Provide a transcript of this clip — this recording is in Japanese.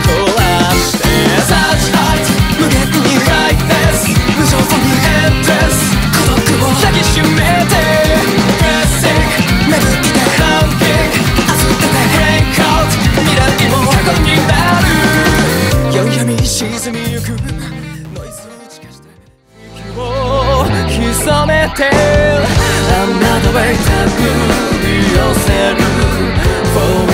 こらしてサーチハイト無限に深いです無情にエンドレス孤独を抱きしめてプレッシング巡ってランキング明日出てブレイクアウト未来も過去になる夜闇沈みゆくノイズを散かして息を潜めてあなたは痛く寄せる